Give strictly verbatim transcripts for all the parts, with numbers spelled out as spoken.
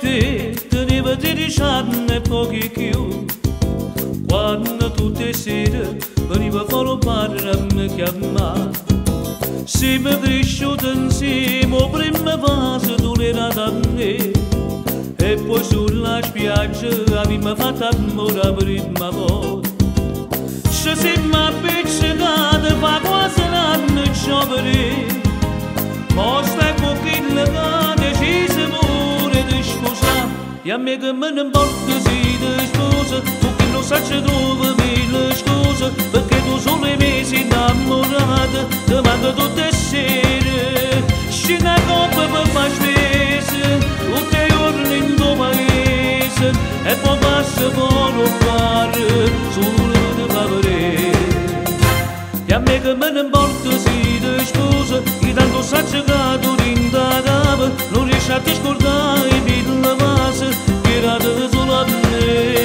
te teneva diricianne pochi più. Quando tutte le sere veniva fuori padre a me chiamare, siamo cresciuti insieme, prima fase tu l'era da me, e poi sulla spiaggia abbiamo fatto amore la prima volta. Ci siamo appiccicati, fa quasi un anno giovane, ma stai con chi le decise pure di sposare. E a me che me ne importa se ti sposa, tu che non sai dove mille scuse, perché tu solo i mesi innamorata, ti manca tutte le sere. Scende a coppa per fare spese, tutti i giorni in tuo paese, e poi passa per un bar, solo di favore. E a me che me ne importa se ti sposa, che tanto sai che tu rindagava, non riesci a ti scordare i mille vasi, che era solo a me.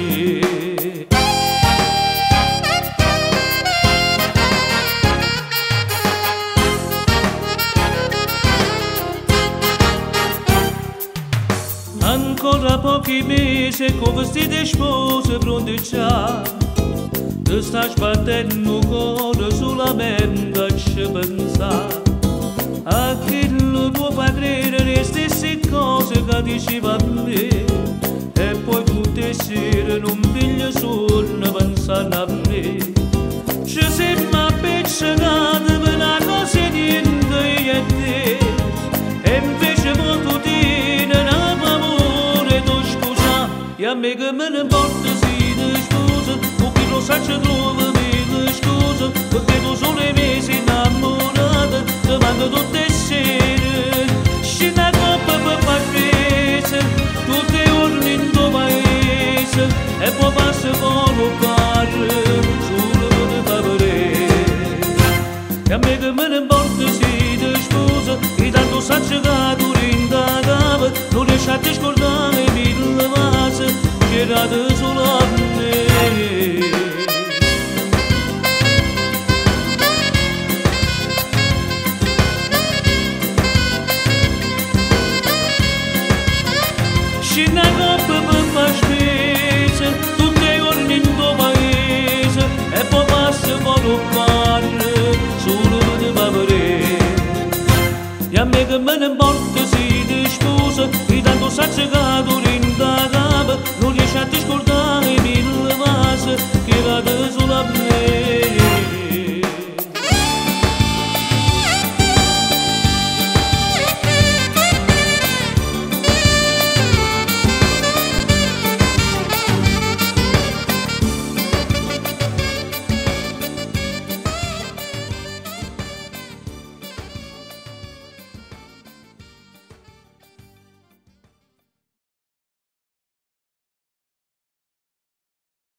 Ancora pochi mesi con vestiti spose pronti già, ti stai sbattendo il cuore solamente a ci pensare a chi lo tuo padre le stesse cose che diceva a me, e poi tutte le sere non piglia sonno pensando a me. Ci siamo appiccicati per una cosa niente io e te, e invece poi tu tieni un amore tu scusa. E a me che me ne importa se ti sposa, o chi lo sa ci trova mille scuse, perché tu solo i mesi innamorata, ti manca tutte le sere. Scende a coppa per fare spese, tutti i giorni in tuo paese, e poi passa fuori un bar, solo di favore. E a me che me ne importa se ti sposa, che tanto sa che tu rindagava, non riesci a ti scordare i mille vasi, che era